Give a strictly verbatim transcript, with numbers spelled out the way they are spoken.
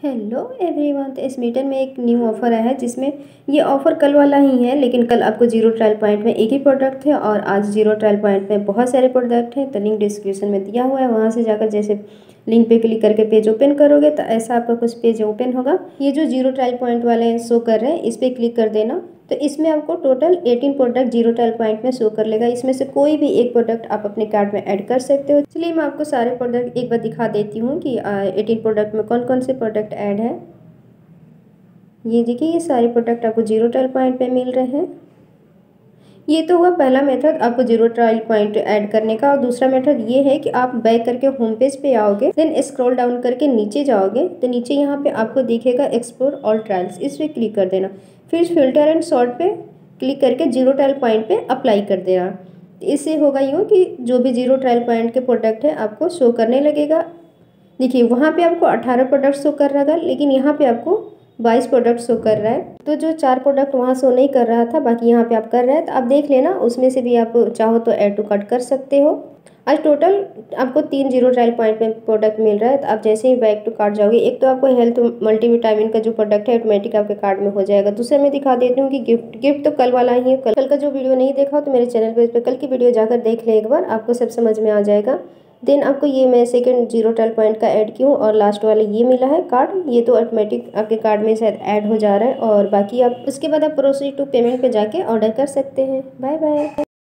Hello everyone, तो इस metre में एक न्यू ऑफ़र आया है जिसमें ये ऑफ़र कल वाला ही है, लेकिन कल आपको जीरो ट्रायल पॉइंट में एक ही प्रोडक्ट थे और आज जीरो ट्रायल पॉइंट में बहुत सारे प्रोडक्ट हैं। तो लिंक डिस्क्रिप्शन में दिया हुआ है, वहाँ से जाकर जैसे लिंक पे क्लिक करके पेज ओपन करोगे तो ऐसा आपका कुछ पेज ओपन होगा। ये जो जीरो ट्रायल पॉइंट वाले शो कर रहे हैं इस पर क्लिक कर देना। तो इसमें आपको total eighteen product zero trial point में शो कर लेगा। इसमें से कोई भी एक प्रोडक्ट आप अपने कार्ट में ऐड कर सकते हो। चलिए मैं आपको सारे प्रोडक्ट एक बार दिखा देती हूँ कि एटीन प्रोडक्ट में कौन कौन से प्रोडक्ट ऐड है। ये देखिए, ये सारे प्रोडक्ट आपको जीरो ट्रायल पॉइंट पे मिल रहे हैं। ये तो हुआ पहला मेथड आपको जीरो ट्रायल पॉइंट ऐड करने का। और दूसरा मेथड ये है कि आप बैक करके होम पेज पे आओगे, देन स्क्रॉल डाउन करके नीचे जाओगे तो नीचे यहाँ पे आपको दिखेगा एक्सप्लोर ऑल ट्रायल्स, इस पर क्लिक कर देना। फिर फिल्टर एंड सॉर्ट पे क्लिक करके जीरो ट्रायल पॉइंट पे अप्लाई कर देना। इससे होगा यूँ कि जो भी जीरो ट्रायल पॉइंट के प्रोडक्ट है आपको शो करने लगेगा। देखिए वहाँ पे आपको अठारह प्रोडक्ट शो कर रहा था, लेकिन यहाँ पे आपको बाईस प्रोडक्ट शो कर रहा है। तो जो चार प्रोडक्ट वहाँ शो नहीं कर रहा था, बाकी यहाँ पे आप कर रहे हैं, तो आप देख लेना उसमें से भी आप चाहो तो ऐड टू कार्ट कर सकते हो। आज टोटल आपको तीन जीरो ट्रायल पॉइंट में प्रोडक्ट मिल रहा है। तो आप जैसे ही बैक टू कार्ट जाओगे, एक तो आपको हेल्थ मल्टीविटामिन का जो प्रोडक्ट है ऑटोमेटिक आपके कार्ड में हो जाएगा। दूसरा मैं दिखा देती हूँ कि गिफ्ट गिफ्ट तो कल वाला ही है। कल कल का जो वीडियो नहीं देखा हो तो मेरे चैनल पे कल की वीडियो जाकर देख ले एक बार, आपको सब समझ में आ जाएगा। देन आपको ये मैं सेकंड जीरो ट्रायल पॉइंट का ऐड की हूँ और लास्ट वाला ये मिला है कार्ड। ये तो ऑटोमेटिक आपके कार्ड में शायद ऐड हो जा रहा है। और बाकी आप उसके बाद आप प्रोसीड टू पेमेंट पे जाके ऑर्डर कर सकते हैं। Bye bye.